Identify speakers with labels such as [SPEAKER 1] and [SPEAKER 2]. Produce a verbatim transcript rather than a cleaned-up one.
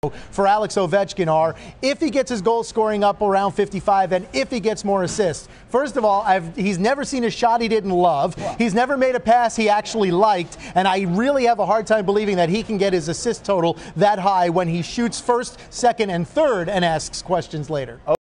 [SPEAKER 1] for Alex Ovechkin are if he gets his goal scoring up around fifty-five and if he gets more assists. First of all, I've, he's never seen a shot he didn't love. He's never made a pass he actually liked, and I really have a hard time believing that he can get his assist total that high when he shoots first, second, and third and asks questions later.